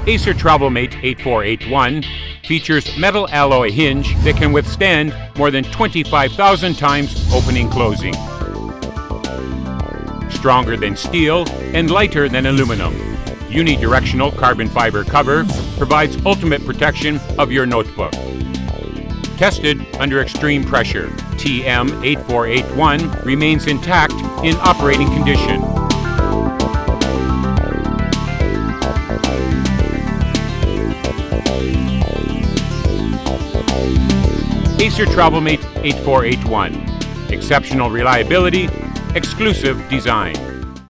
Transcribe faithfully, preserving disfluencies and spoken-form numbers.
Acer TravelMate eight four eight one features metal alloy hinge that can withstand more than twenty-five thousand times opening closing. Stronger than steel and lighter than aluminum. Unidirectional carbon fiber cover provides ultimate protection of your notebook. Tested under extreme pressure, T M eight four eight one remains intact in operating condition. Acer TravelMate eight four eight one. Exceptional reliability, exclusive design.